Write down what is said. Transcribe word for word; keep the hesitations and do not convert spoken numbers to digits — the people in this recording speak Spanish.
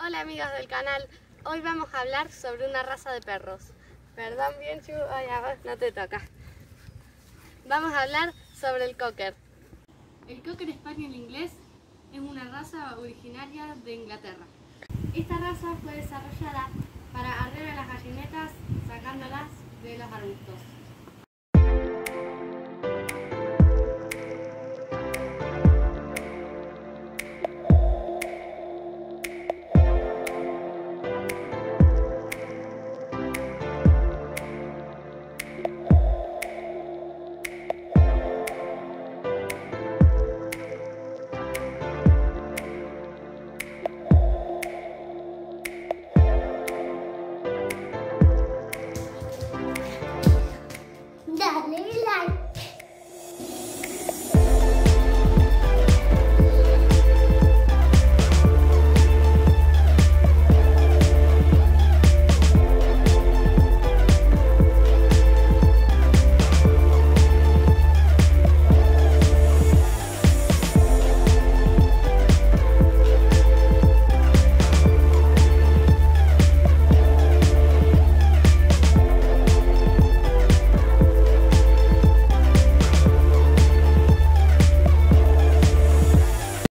Hola amigos del canal, hoy vamos a hablar sobre una raza de perros. Perdón bien, Chu, ay, a ver, no te toca. Vamos a hablar sobre el Cocker. El Cocker Spaniel inglés es una raza originaria de Inglaterra. Esta raza fue desarrollada para arrear a las gallinetas sacándolas de los arbustos.